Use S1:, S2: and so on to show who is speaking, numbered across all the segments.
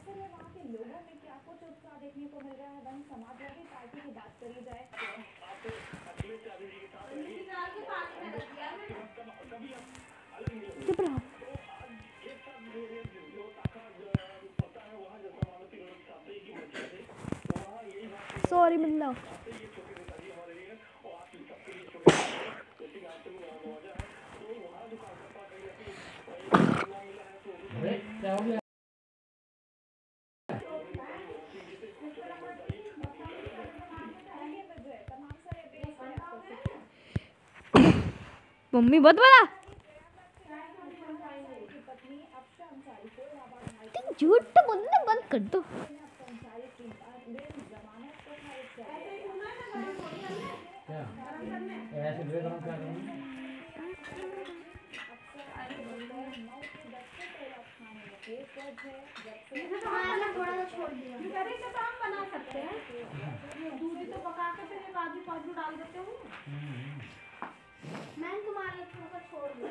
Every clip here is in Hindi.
S1: आखिर में वहाँ के लोगों में क्या कुछ उत्साह देखने को मिल रहा है। वहीं समाजवादी पार्टी की बात करी जाए चुप रहो। सॉरी मतलब
S2: क्या हो गया?
S3: मम्मी बहुत बड़ा झूठ तो बोलना बंद कर दो।
S2: ऐसे गरम क्या करूँ?
S4: थोड़ा सा छोड़ दिया। घरे का काम बना सकते हैं। दूध तो पका के फिर काजू काजू डाल देते हूँ। मैं तुम्हारे थोड़ा सा छोड़ दिया।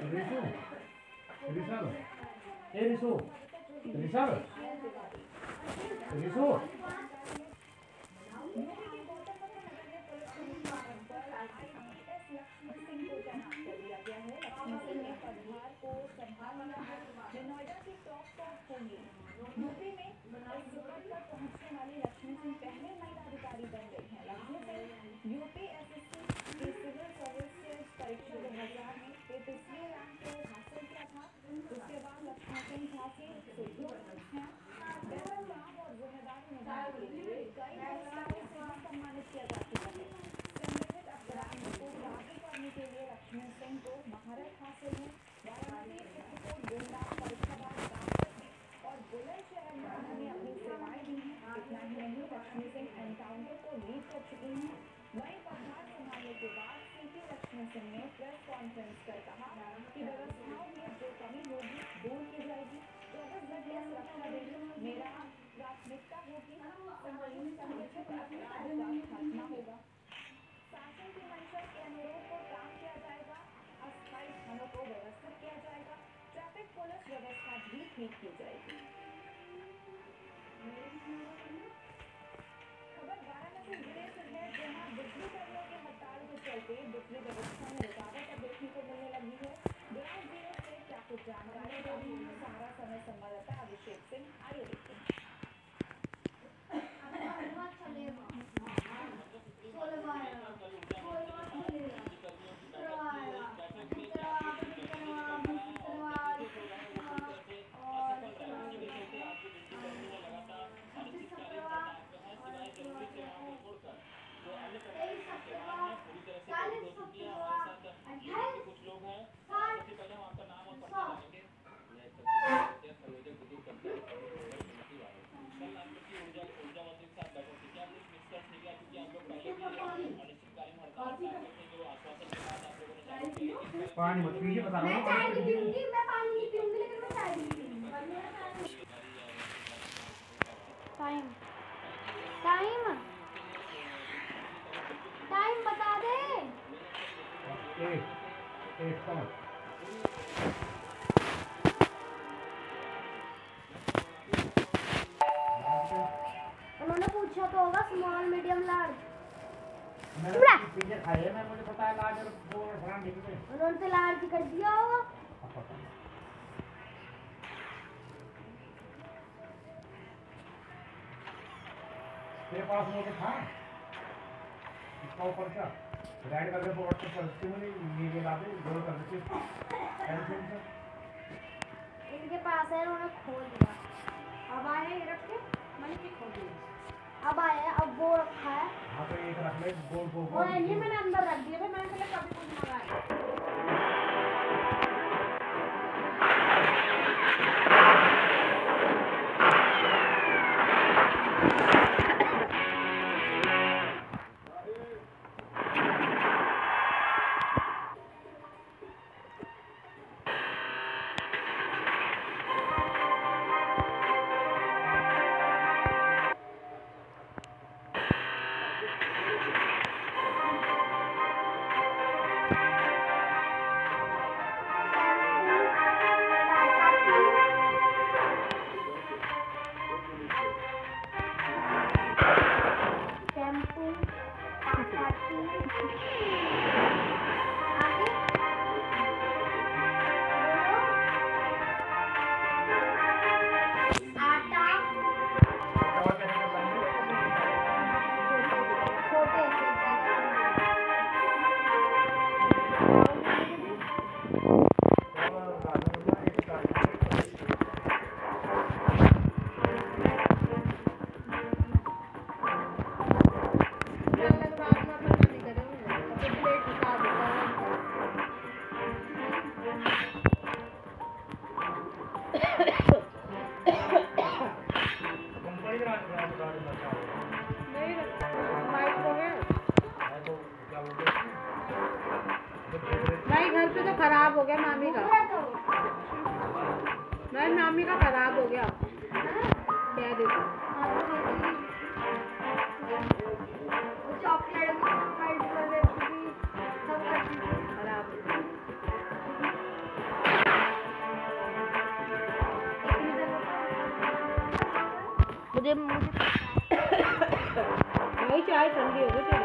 S2: रिसो
S1: नोएडा की टॉप होंगी। यूपी में पहुंचने वाली लक्ष्मी सिंह पहले महिला अधिकारी बन गई हैं। लक्ष्मी सिंह यूपीएसएससी की सिविल सर्विसेज परीक्षा 2000 में तीसरे रैंक को हासिल किया था। उसके बाद लक्ष्मी सिंह झांसी काम और जिम्मेदारी निभाने के लिए कई पुरस्कारों से सम्मानित किया जा चुका है। संगठित अपराध को लागू करने के लिए लक्ष्मी सिंह को महारत हासिल है। और बुलंदशहर में उन्होंने अपनी सेवाएं दी हैं। इतना ही नहीं, लक्ष्मी सिंह एनकाउंटर को लीड कर चुकी हैं। वहीं पदभार संभालने के बाद सीपी लक्ष्मी सिंह ने प्रेस कॉन्फ्रेंस कर कहा कि व्यवस्थाओं में जो कमी होगी दूर की जाएगी। 24 घंटे सुरक्षा देगी मेरा प्राथमिकता होगी। संगठित अपराध का खात्मा होगा। शासन की मंशा के अनुरूप काम किया जाएगा। अस्थायी थानों को व्यवस्थित किया जाएगा। ट्रैफिक पुलिस व्यवस्था भी ठीक की जाएगी। खबर वाराणसी जिले से है, जहां बिजली कर्मियों की हड़ताल के चलते बिजली व्यवस्था में रुकावट अब देखने को मिलने लगी है। ग्राउंड जीरो से क्या कुछ जानकारी सहारा समय संवाददाता अभिषेक सिंह, आइए देखते हैं।
S2: पानी मत पीजिए, बता रहा हूँ।
S4: मैं चाय नहीं पीऊंगी, मैं पानी नहीं पीऊंगी, लेकिन मैं चाय नहीं पीऊंगी।
S3: टाइम टाइम टाइम बता दे।
S2: एक समझ
S4: उन्होंने पूछा तो होगा स्मॉल मीडियम लार्ज।
S2: पिज्जा खाए मैं, मुझे पता है लार्ज वो ध्यान देंगे।
S4: उन्होंने तो लार्ज कर दिया होगा।
S2: तेरे पास वो था इसका ऊपर का राइड करके व्हाट्सएप कर सकते हो। ये ला दे जोड़ कर देते
S4: इनके पास है, उन्होंने खोल दिया। अब आए हैं रख के मैंने भी खोल दिया। अब आया है, अब वो रखा है।
S2: हाँ तो एक रख ले गोल गोल।
S4: और ये मैंने अंदर रख दिया। मैंने पहले कभी कुछ मंगाया।
S2: कंपनी का
S4: नहीं बाइक तो है
S2: तो क्या बोलते हैं
S4: भाई घर पे तो खराब हो गया मामी का भाई मामी का खराब हो गया क्या देखो
S3: चॉकलेट
S4: खराब
S3: मुझे
S4: भाई चाय ठंडी हो गई